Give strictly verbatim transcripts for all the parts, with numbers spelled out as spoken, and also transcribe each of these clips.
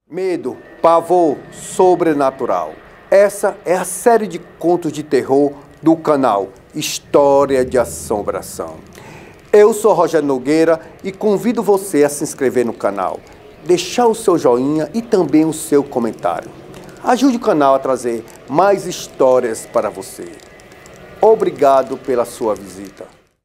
Medo, pavor, sobrenatural. Essa é a série de contos de terror do canal História de Assombração. Eu sou Rogério Nogueira e convido você a se inscrever no canal, deixar o seu joinha e também o seu comentário. Ajude o canal a trazer mais histórias para você. Obrigado pela sua visita.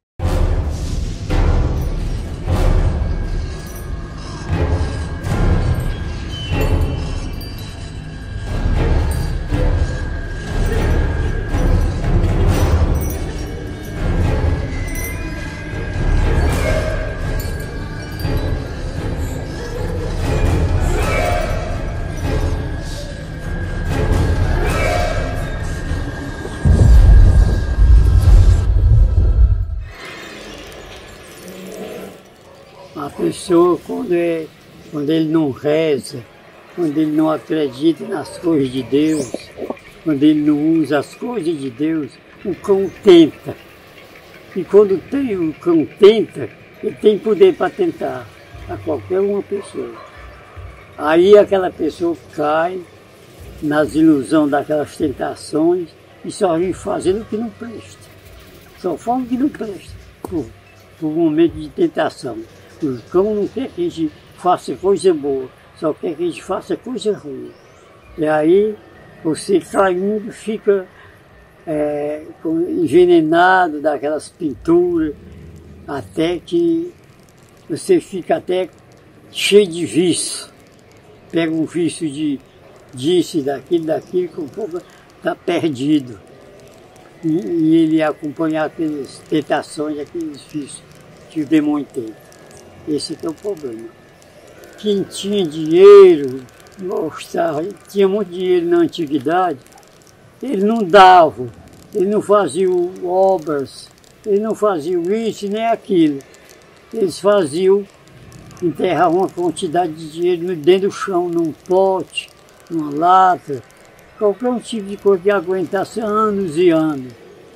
A pessoa, quando, é, quando ele não reza, quando ele não acredita nas coisas de Deus, quando ele não usa as coisas de Deus, o cão tenta. E quando tem, o cão tenta, ele tem poder para tentar a qualquer uma pessoa. Aí aquela pessoa cai nas ilusões daquelas tentações e só vem fazendo o que não presta. Só faz o que não presta, por, por um momento de tentação. O cão não quer que a gente faça coisa boa, só quer que a gente faça coisa ruim. E aí você caindo fica é, envenenado daquelas pinturas, até que você fica até cheio de vício. Pega um vício de disso, daquilo, daquilo, que um pouco está perdido. E, e ele acompanha aquelas tentações, aqueles vícios que o demônio tem. Esse é o problema. Quem tinha dinheiro, gostava, tinha muito dinheiro na antiguidade, ele não dava, ele não fazia obras, ele não fazia isso nem aquilo. Eles faziam, enterravam uma quantidade de dinheiro dentro do chão, num pote, numa lata, qualquer um tipo de coisa que aguentasse anos e anos.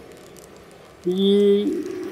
E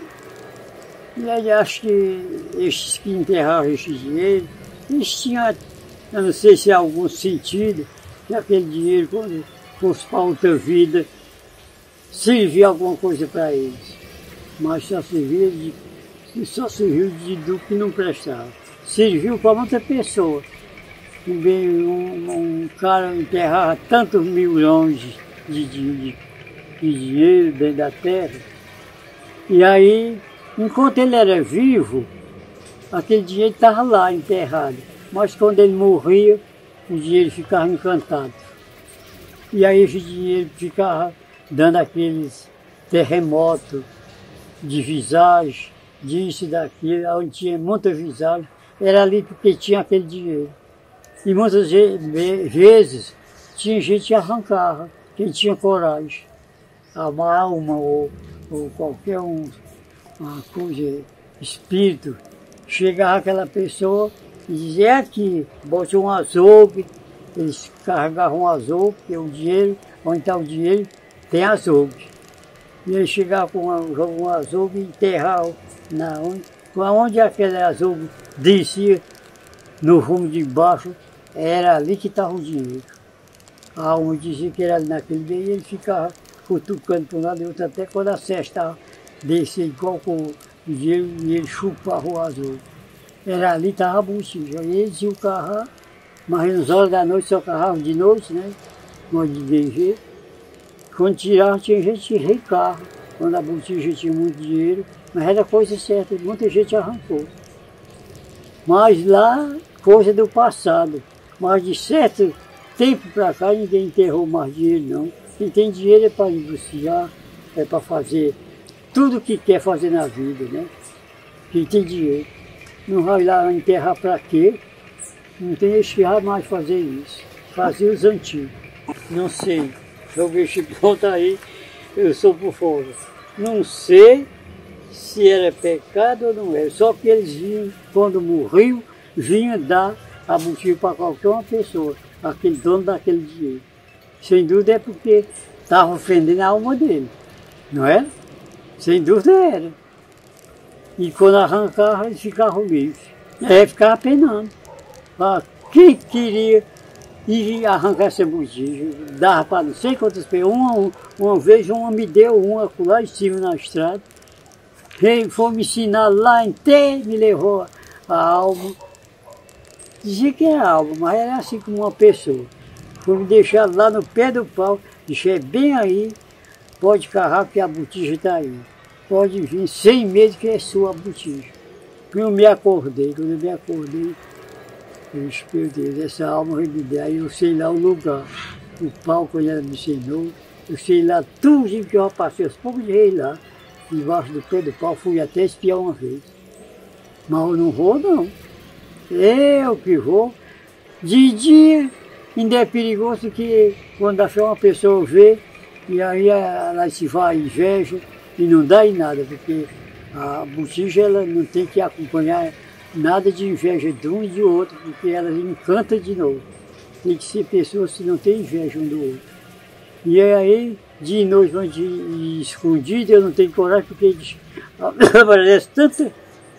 E aí acho que estes que enterraram esse dinheiro, eles tinham, eu não sei se há algum sentido, que aquele dinheiro, quando fosse para outra vida, servia alguma coisa para eles. Mas só servia de, só serviu de, do que não prestava. Serviu para outra pessoa. Um, um, um cara enterrava tantos milhões de, de, de, de dinheiro dentro da terra, e aí, enquanto ele era vivo, aquele dinheiro estava lá enterrado. Mas quando ele morria, o dinheiro ficava encantado. E aí esse dinheiro ficava dando aqueles terremotos de visagem, disso e daquilo, onde tinha muita visagem, era ali porque tinha aquele dinheiro. E muitas vezes tinha gente que arrancava, quem tinha coragem. A alma ou, ou qualquer um. Uma coisa, espírito, chegava aquela pessoa e dizia, é aqui, bote um azogue, eles carregavam um azogue, porque o dinheiro, onde está o dinheiro, tem azogue. E ele chegava com um, um azogue e enterrava, na, onde, onde aquele azogue descia, no rumo de baixo, era ali que estava o dinheiro. A alma dizia que era ali naquele dia e ele ficava cutucando para um lado e outro, até quando a cesta descia igual com o dinheiro e ele chupava o azul. Era ali, estava a bochicha. E eles iam carrar, mas nas horas da noite só carravam de noite, né? Mas de bem jeito. Quando tiravam, tinha gente que recarra. Quando a bochicha tinha muito dinheiro, mas era coisa certa, muita gente arrancou. Mas lá, coisa do passado. Mas de certo tempo para cá, ninguém enterrou mais dinheiro, não. Quem tem dinheiro é para industriar, é para fazer tudo que quer fazer na vida, né? Quem tem dinheiro. Não vai lá enterrar para quê? Não tem esse mais fazer isso. Fazer os antigos. Não sei. Eu vejo esse ponto aí, eu sou por fora. Não sei se era pecado ou não era. Só que eles vinham, quando morriam, vinham dar a motivo para qualquer uma pessoa, aquele dono daquele dinheiro. Sem dúvida é porque estava ofendendo a alma dele, não é? Sem dúvida era. E quando arrancava, eles ficavam livres. É, ficava penando. Ah, quem queria e arrancar essa botija. Dava para não sei quantas pessoas. Uma, uma vez uma me deu uma lá em cima na estrada. Ele foi me ensinar lá inteiro, me levou a alma. Dizia que era alma, mas era assim como uma pessoa. Foi me deixar lá no pé do pau, deixei bem aí, pode carrar que a botija está aí. Pode vir sem medo que é sua a botija. Eu me acordei, quando eu me acordei, eu disse, meu Deus, essa alma vai me dar, aí eu sei lá o lugar, o pau que ela me ensinou, eu sei lá tudo que eu já passei, aos poucos de rei lá, debaixo do pé do pau, fui até espiar uma vez. Mas eu não vou não, eu que vou. De dia ainda é perigoso que quando achar uma pessoa vê, e aí ela se vai inveja e não dá em nada, porque a botija ela não tem que acompanhar nada de inveja de um e de outro, porque ela encanta de novo. Tem que ser pessoas que não têm inveja um do outro. E aí, de noite, de escondido, eu não tenho coragem, porque aparece tanta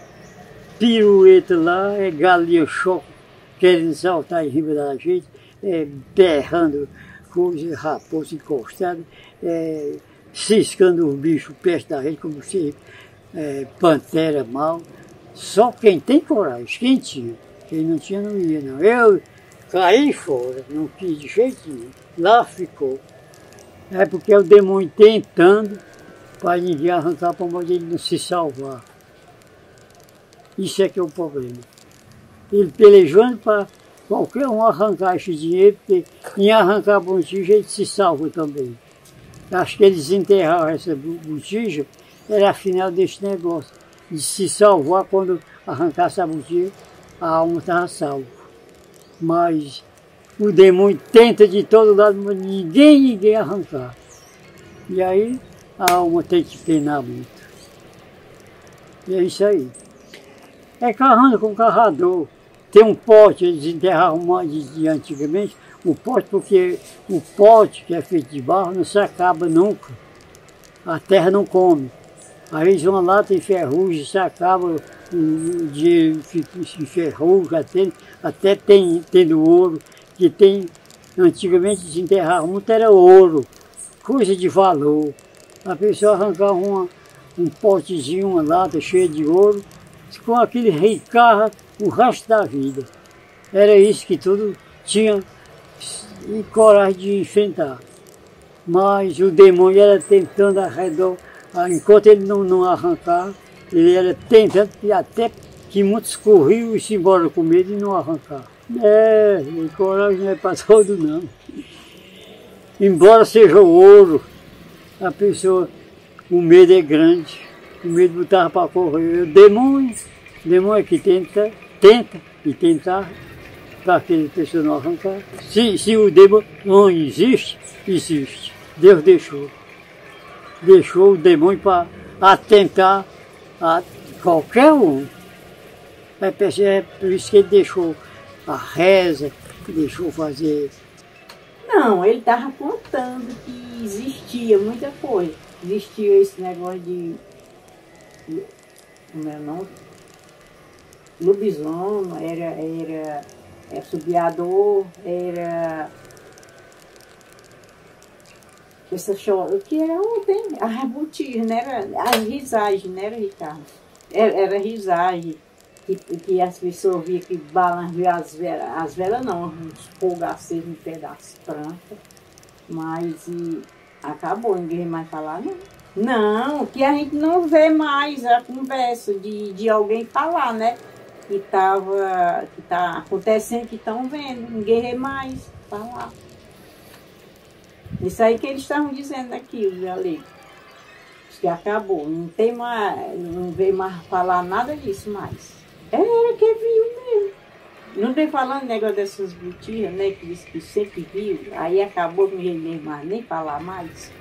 pirueta lá, é galinha choque, querendo saltar em cima da gente, é, berrando, coisa, raposa encostada, é, ciscando os bichos perto da gente, como se é, pantera mal. Só quem tem coragem, quem tinha. Quem não tinha, não ia, não. Eu caí fora, não quis de jeito nenhum. Lá ficou. É porque é o demônio tentando para ninguém arrancar para onde ele não se salvar. Isso é que é o problema. Ele pelejando para qualquer um arrancar esse dinheiro, porque em arrancar a botija ele se salva também. Acho que eles enterraram essa botija, era a final desse negócio, de se salvar quando arrancasse a botija, a alma estava salva. Mas o demônio tenta de todo lado, mas ninguém, ninguém arrancar. E aí a alma tem que penar muito. E é isso aí. É carrando com carrador. Tem um pote, eles enterravam de, de antigamente, o pote, porque o pote que é feito de barro não se acaba nunca. A terra não come. Aí eles vão lá, tem ferrugem, se acaba, o dinheiro se ferrugem, até, até tem, tendo ouro, que tem, antigamente se enterrava muito, era ouro, coisa de valor. A pessoa arrancava uma, um potezinho, uma lata cheia de ouro, com aquele ricarra o resto da vida. Era isso que tudo tinha e coragem de enfrentar. Mas o demônio era tentando ao redor, enquanto ele não, não arrancar, ele era tentando, até que muitos corriam e se embora com medo e não arrancar. É, a coragem não é para todo não. Embora seja o ouro, a pessoa, o medo é grande, o medo botava para correr. O demônio, o demônio é que tenta, tenta e tentar para aquela pessoa não arrancar. Se, se o demônio não existe, existe. Deus deixou. Deixou o demônio para atentar a qualquer um. É por isso que ele deixou a reza, deixou fazer. Não, ele estava contando que existia muita coisa. Existia esse negócio de, como é o nome? Lobisomem, era, era, era subiador, era essa chora, o que era ontem? A rabutir, não era a risagem, não era, Ricardo? Era, era risagem, que, que as pessoas viam que balançavam as velas, as velas não, uns fogos acesos no pé das plantas, mas e, acabou, ninguém mais falar, não. Não, que a gente não vê mais a conversa de, de alguém falar, né? Que estava, que tá acontecendo, que estão vendo, ninguém vê mais falar. Isso aí que eles estavam dizendo aqui, ali. Que acabou, não tem mais, não veio mais falar nada disso mais. Era que viu mesmo. Não tem falando negócio dessas botijas, né? Que disse que sempre viu, aí acabou, não veio mais nem falar mais.